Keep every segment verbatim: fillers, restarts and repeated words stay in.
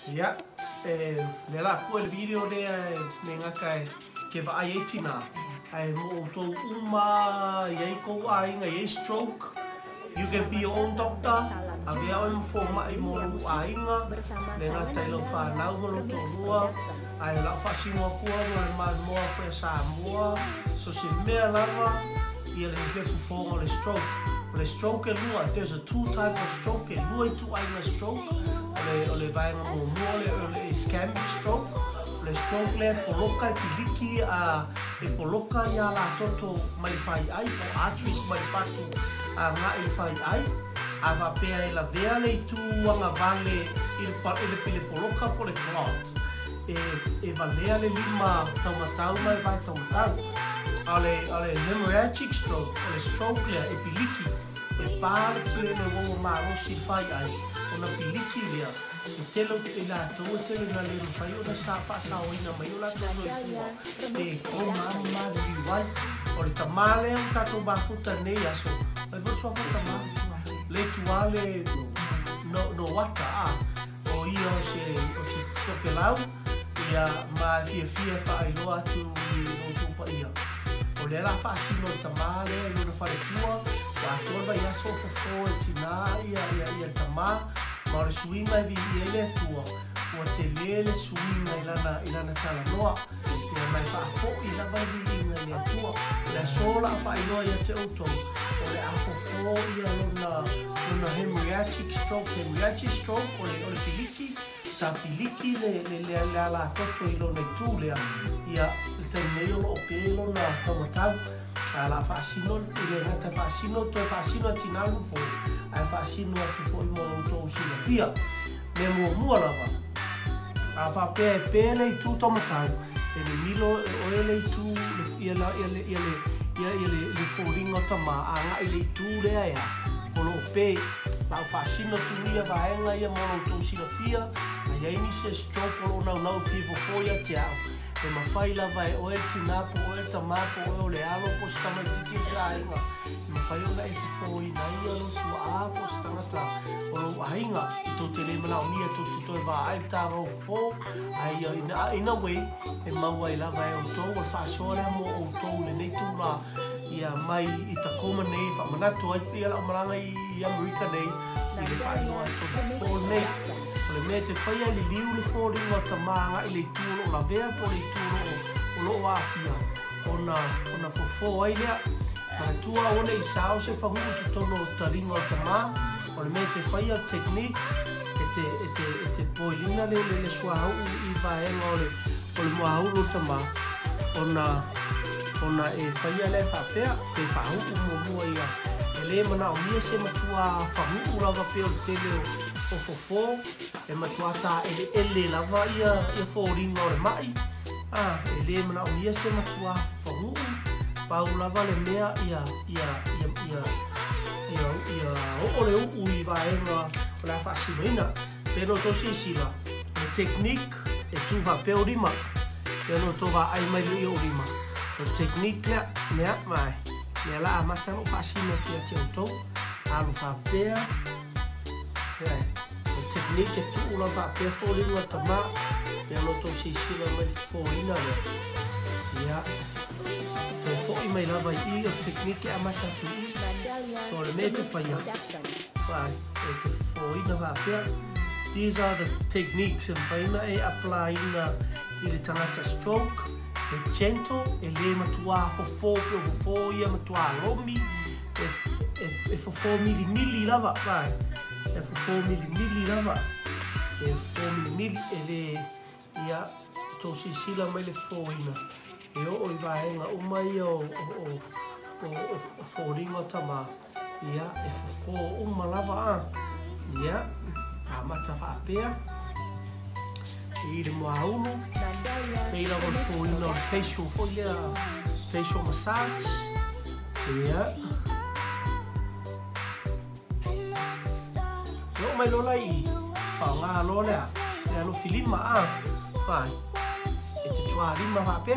Ya, eh, nela ku el video de menga kai ke va ai tina. Ai mo to uma ye ko ai nga ye stroke. You can be your own doctor. Ave au informa ai mo ai nga. Menga tai lo fa na mo lo to lua. Ai la fa si mo ku mo ma mo fa sa mo. So se me lava ia le ke fu fo le stroke. Le stroke e lua, there's a two type of stroke. E lua i tu ai nga stroke. Ole ole vai nga mo mo le ole ischemic stroke. Le stroke le poloka i piliki a e poloka ia la toto mai fai ai o arteries mai patu a nga i fai ai. A va pea e la vea le tu anga vale il pa ele pile poloka po le clot. E e valea le lima taumatau mai vai taumatau. Ale ale hemorrhagic stroke, ole stroke le e piliki. E pare pile le wo ma ro si fai ai. Ona piliki lea. E telo e la to telo na le fai ona sa fa sa o ina mai ona to no e o mamma di vai o le tamale un tato ba futa nei aso e vo so futa ma le tuale no no wata a o io se o se to pelau ia ma fie fie fa ai lo atu o tu pa ia o le la fa si no tamale e no fa le tua wa to va ia so fo fo tina ia ia ia tamale ma le suinga vi ele tua o te lele suinga ilana ilana tala noa e mai fa fo ila vai vi le tua la sola fa ilo ia te auto o le afo fo ia lona lona hemorrhagic stroke hemorrhagic stroke o le o le piliki sa piliki le le le la la toto ilo ne tu le ia te meio o pelo na tomatau ala fa sino ile na fa sino to fa sino tinalu fo ai fa sino atu po mo to sino via me mo mo lava a fa pe pele tu tomatau e le milo o le tu le ia la ia le ia le ia le le foringo tama anga ile tu le ia polo pe la fa sino tu ia va enga ia mo to sino via ai ni se stroke o na na vivo foia tia e ma fai lava e o e tinapo o e tamapo o le alo po sta mai titi ainga ma fai o na e foi na ia lo tu a po sta ngata o lo ainga to te le mana o nia to to to va ai ta ro fo ai ina ina we e ma wai lava e o to o fa sore mo o to le nei tu la ia mai i ta koma nei fa mana to ai ia la maranga i America nei i le fa no to fo nei le me te fai ali liu le fori o tamanga i le tūro o la vea po le tūro o lo o afia ona ona fofo ai lea ma tua ona i sao se fahu tu tono taringa o tama o le me te fai al technique e te e te e te poilina le le sua hau i vaenga o le o le mua hau o tama ona ona e fai ale whapea te fahu u mo mua ia e le mana o mia se matua fahu u lava peo le tele o fofo e matuata ele ele lava ia ia foringa o le mai ah ele mana o ia se matua fahu pau lava le mea ia ia ia ia ia ia o le u i vaenga o la fascina pero to si sila le technique e tu va pe orima pero to va ai mai le orima le technique la ne mai ne la amata o fascina ti ti to alu fa pe technique tu una va per fuori una tama per lo to si si la mai fuori na ya to fuori mai la vai io technique amata tu solamente falla vai e fuori na va per these are the techniques and faina e apply na il tanata stroke e cento e le matua fo fo fo fo ia matua romi e e fo fo mili mili lava vai e fu four mili mili lava e four mili mili e le ia to si sila mai le foina e o o i vaenga o mai o o o o foringa tama ia e fu fo uma lava a ia a mata whapea e i le mua unu e i la o foina o facial fo ia facial massage ia lo mai lo lai fa nga lo le le lo filima a vai e te tua lima va pe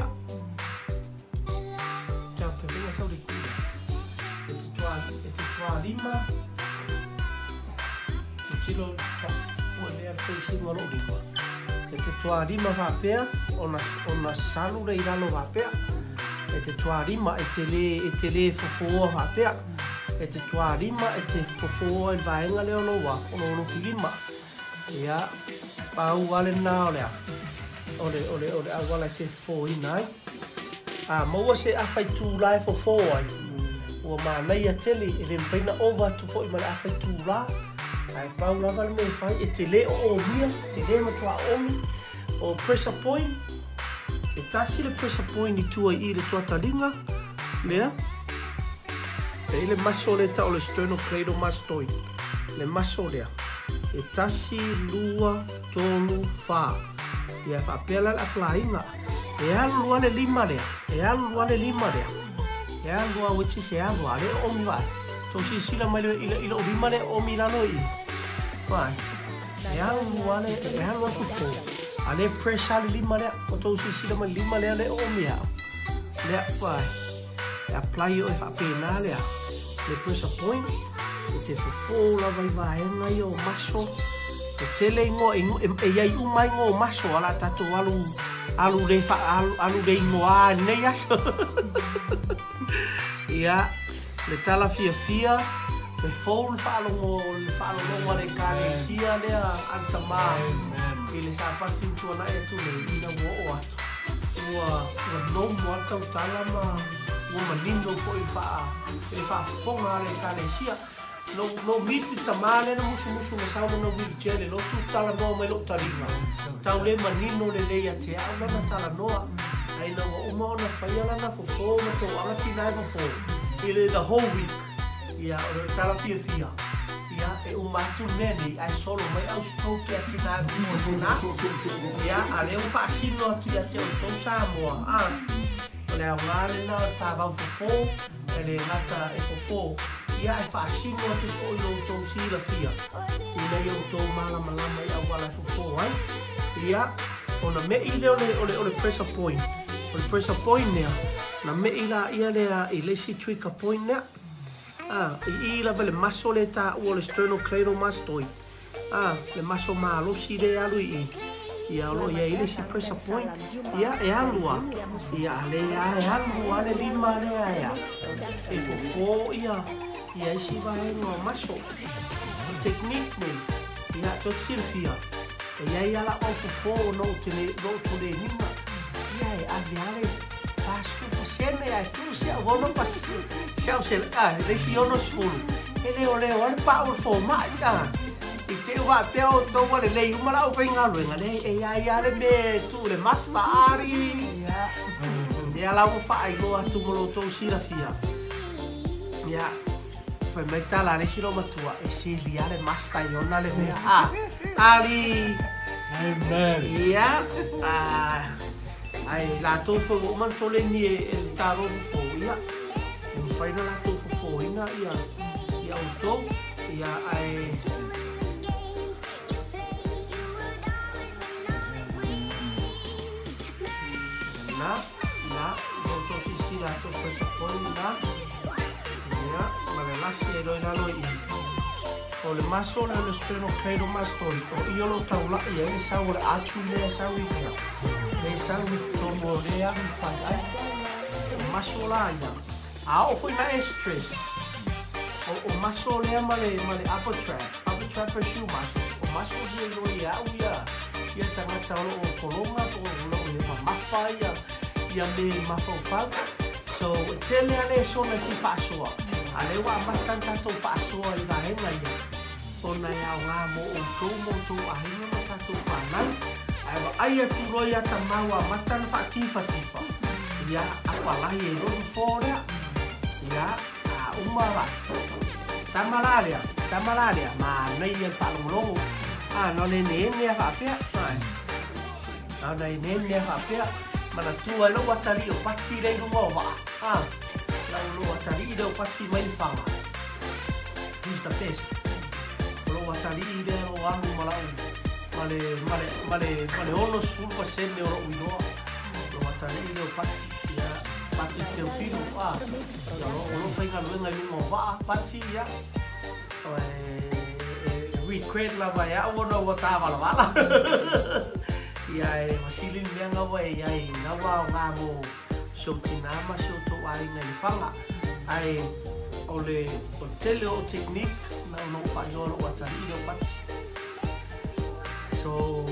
ja pe venga sau di e te tua e te tua lima te tiro fa o le al face lo lo di e te tua rima whapea, ona, ona salu rei rano whapea, e te tua rima e te le, e te le fofoa whapea, e te tua rima e te fofoa i vaenga leo loa, ono ono ki rima. Ia, pau wale nā olea, ole, ole, ole, a wala te fo i nai. A maua se a whai tū lai fofoa ai, ua mā nei a tele, e le mwhaina ova tu fo i mara a whai tū lai. Ai pau lava le me fai, e te le o o mia, te le matua omi, o pressure point, e tasi le pressure point i tua i le tua talinga, lea, e le maso le ta o le sternocleidomastoid, le maso lea, e tasi lua tolu wha, e a whapela le aplainga, e alua le lima lea, e alua le lima lea, e alua which is e alua le omi vai, tau si sila mai le ila o lima le omi lano i, vai, e alua le, e alua kufo, a le pressure le lima lea, o tau si sila mai lima lea le omi au, lea vai, e apply o e whapena lea, le pressure point, e te fofo la vai vaenga i o maso, e tele ingo, e iai umai ngo maso, ala tato alu, alu re fa, alu, alu re ingo a nei aso. Ia, le tala fia fia, le fou le whaalongo, le whaalongo le kare sia lea anta maa, i le sapati tua na e tu le ina ua o atu. Ua, ua nomu atau tala ma, ua manino fo i wha, i wha fonga le kare sia, no no miti tamale na musu musu na sauna no wheelchair le lotu tala no mai lo tarima tau le manino le le ya te au na tala noa ai na o uma ona faia la na fofo ma to ala tina fofo ile the whole week ia o tala fia fia ia e uma tu neni ai solo mai au sto ke tina fofo na ia ale un fascino tu ya te to Samoa ah le awale na tava fofo ele ngata e fofo ia e whaasino atu o i loutou sila fia. I nei outou malama lama i au wala fofo ai. Ia, o na me i leo le ole ole pressure point. O le pressure point nea, na me i la ia lea i lesi trigger point nea. Ah, i i la le maso le ta ua le sternocleidomastoid. Ah, le maso maalosi le alu i i. Ia olo ia i lesi pressure point. Ia e alua. Ia le ia e alua le lima lea ia. E fofo ia. Ia isi vai no maso. Technique nei. Ia tot silfia. Ia ia la o fofo no tele no tele nima. Ia e aviare fasu pasene ai tu se agora pas. Chau se ah, lesi ono sfulu. Ele ole ole powerful mai da. I te wa peo to wale lei uma la o venga luenga le e ia ia le me tu le master ari. Ia. Ia la o fa ai lo atu mo to sila fia. Ia. Foi mai tala le silo matua e si liare masta iona le mea ah ali amen ia ah ai la to fo man to le ni e taro fo ia e fai na la to fo ina ia ia auto ia ai na na to si si la to fo po na Malelasi e roi ralo i. O le maso le le sternocleidomastoid. O i olo taula i e sau le atu lea sau i kia. Le sau i tomo lea i whai ai. O maso la ia. A o fwoi na e stress. O, o maso lea ma le, ma le upper trap. Upper trap e shoe muscles. O maso i e roi au ia. Ia tangata o o kolonga. O lo i e mamafa ia. Ia me mafau So, tele ane so na ki whaasoa. Ale wa matan tato whaasoa i vahenga ia. O na ia o ngā mo o tō mo tō ahinga ma tato whanau. Ai wa aia tu roi ata maua matan whaatifa tifa. Ia akwalahi e roi fōrea. Ia a umara. Tamalaria, tamalaria. Ma nei e whalongolongo. Ah, no le ne ne whaapea. Ai. No le ne ne whaapea. Mana tua lo watari o pati rei rungo wa. Ah, la lo watari o pati mai whanga. He's the best. Lo watari de o anu malau. Male male male male ono sulpa sene o uinoa. Lo watari o pati ya pati te o filo. Ah, lo lo whainga luenga rungo wa pati ya. Read credit la vai a ono wa ta wala wala. ia e masili mea ngawa e ai ngawa o ngā mo Shoutinama se o tō ai ngai whanga. Ai o le o tele o technique na o no whai oro o atari i reo pati. So,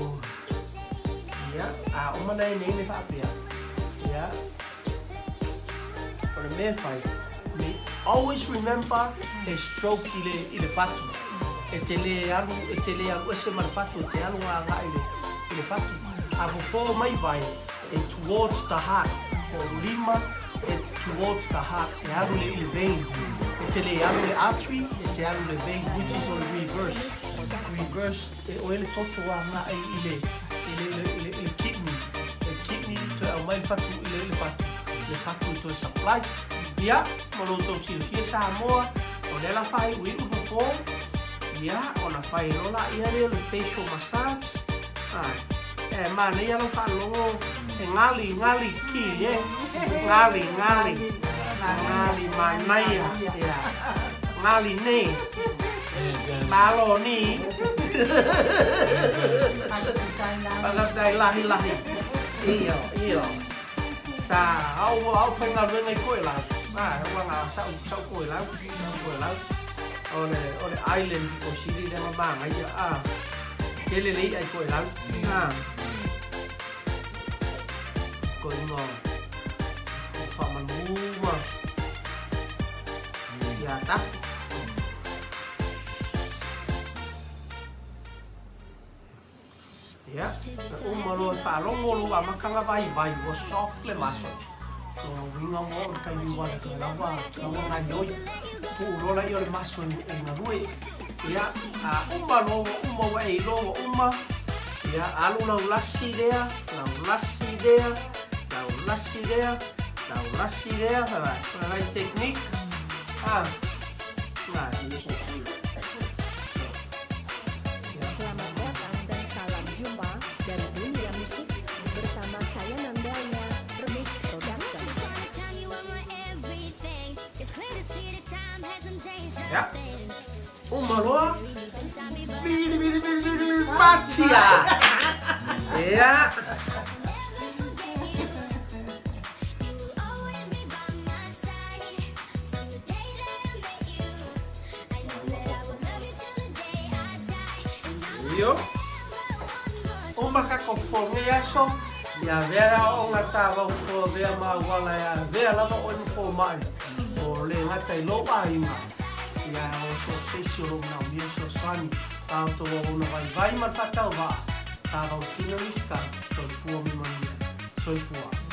yeah, a o mana e nei me whapea. Yeah. O le mea whai, me always remember e stroke i le, i le whatu. E te le alu, e te le alu, e se man whatu, e te alu ngā ngā i le, i le whatu. A fo mai vai, e towards the heart. O lima, e towards the heart. E alu le i le vein. E te le alu le artery, e te alu le vein, which is on reverse. Reverse, e o ele toto a ngā i le, i le, i le, i le kidney. E kidney, to au mai whatu, i le, i le whatu. Le whatu i to supply. Ia, malo tau si fia sa moa, o le la whai ui ufa fō. Ia, o na whai rola ia leo le facial massage. Ai, e mana ia lo whanongo, e ngali, ngali ki, e. Ngali, ngali. Ngali manaia, ia. Ngali ne. Malo ni. Pagapdai lahi lahi. Iyo, iyo. Sa, au, au whainga runga i koe lau. Ah, wanga sau sau koe lau, sau koe lau. O le, o le island o siri le mamanga ia, ah. Kele lei ai koe lau. Ah. Koe ingo. O whamanuma. Ia tapu. Ia. O malo e whaalongo lua makanga vai vai, o soft le maso. So winga mo o kai ni wala ka lava ka nga yoi pu rola i le maso e na rue ia a uma no uma wa e lo uma ia alu na ulasi idea na ulasi idea na ulasi idea na ulasi idea ha na technique ah na selamat datang dan salam jumpa dari dunia musik bersama saya Nandanya Remix Production. Ya, uma loa, bili bili bili bili patia, ya. Yo, uma cacofonia ya so, ya vera o ngata va fo vera ma wala ya vera lava o fo mai, o le ngata I lo ai ma. Ya o so se siro na mi so sani ta to o na vai vai ma ta ta va ta va tino miska so fu mi mania so fu